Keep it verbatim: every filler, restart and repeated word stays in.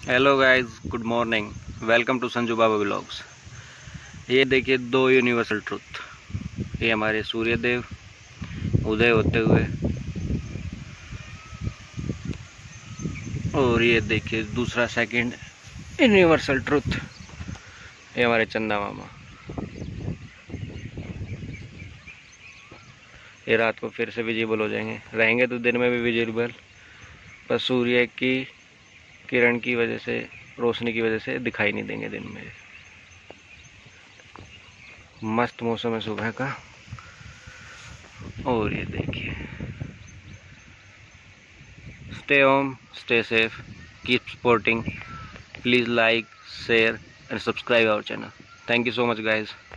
Hello guys, good morning. Welcome to Sanju Baba vlogs. ये देखिए दो यूनिवर्सल ट्रुथ। ये हमारे सूर्य देव उदय होते हुए, और ये देखिए दूसरा सेकंड यूनिवर्सल ट्रुथ, ये हमारे चंदा मामा। ये रात को फिर से विजिबल हो जाएंगे, रहेंगे तो दिन में भी विजिबल, पर सूर्य की किरण की वजह से, रोशनी की वजह से दिखाई नहीं देंगे दिन में। मस्त मौसम है सुबह का। और ये देखिए, stay home, stay safe, keep supporting, please like, share and subscribe our channel. Thank you so much guys.